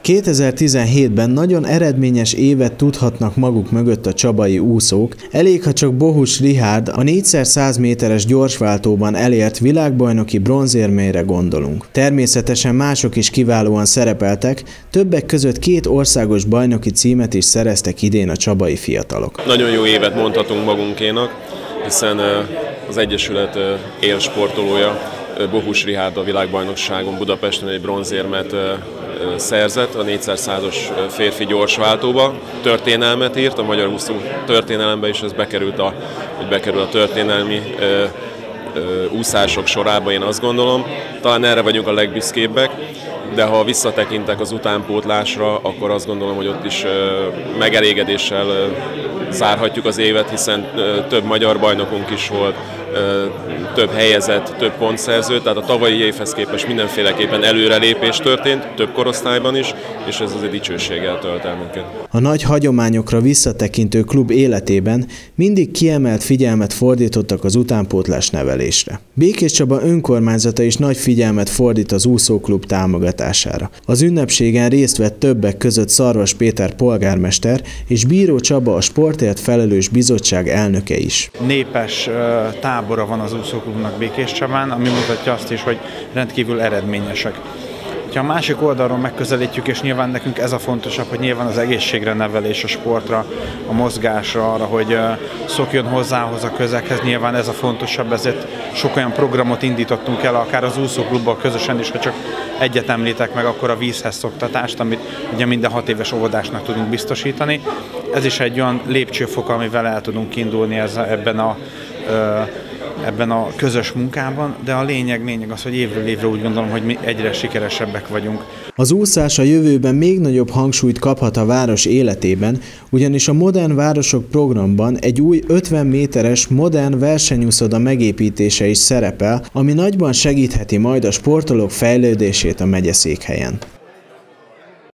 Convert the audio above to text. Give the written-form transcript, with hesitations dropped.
2017-ben nagyon eredményes évet tudhatnak maguk mögött a csabai úszók, elég, ha csak Bohus Richárd a 4x100 méteres gyorsváltóban elért világbajnoki bronzérmére gondolunk. Természetesen mások is kiválóan szerepeltek, többek között 2 országos bajnoki címet is szereztek idén a csabai fiatalok. Nagyon jó évet mondhatunk magunkénak, hiszen az Egyesület élsportolója, Bohus Richárd a világbajnokságon Budapesten egy bronzérmet szerzett a 4x100-os férfi gyorsváltóba. Történelmet írt, a magyar úszó történelembe is ez bekerül a történelmi úszások sorába, én azt gondolom. Talán erre vagyunk a legbüszkébbek, de ha visszatekintek az utánpótlásra, akkor azt gondolom, hogy ott is megelégedéssel zárhatjuk az évet, hiszen több magyar bajnokunk is volt, több helyezett, több pontszerző, tehát a tavalyi évhez képest mindenféleképpen előrelépés történt, több korosztályban is, és ez azért dicsőséggel tölt el minket. A nagy hagyományokra visszatekintő klub életében mindig kiemelt figyelmet fordítottak az utánpótlás nevelésre. Békéscsaba önkormányzata is nagy figyelmet fordít az úszóklub támogatására. Az ünnepségen részt vett többek között Szarvas Péter polgármester és Bíró Csaba, a sportért felelős bizottság elnöke is. Népes tábora van az úszóklubnak Békéscsabán, ami mutatja azt is, hogy rendkívül eredményesek. Ha a másik oldalról megközelítjük, és nyilván nekünk ez a fontosabb, hogy nyilván az egészségre nevelés, a sportra, a mozgásra, arra, hogy szokjon hozzához a közeghez, nyilván ez a fontosabb, ezért sok olyan programot indítottunk el, akár az úszóklubban közösen is, ha csak egyet említek meg, akkor a vízhez szoktatást, amit ugye minden 6 éves óvodásnak tudunk biztosítani. Ez is egy olyan lépcsőfok, amivel el tudunk indulni ebben a közös munkában, de a lényeg az, hogy évről évre úgy gondolom, hogy mi egyre sikeresebbek vagyunk. Az úszás a jövőben még nagyobb hangsúlyt kaphat a város életében, ugyanis a Modern Városok programban egy új 50 méteres modern versenyúszoda megépítése is szerepel, ami nagyban segítheti majd a sportolók fejlődését a megyeszékhelyen.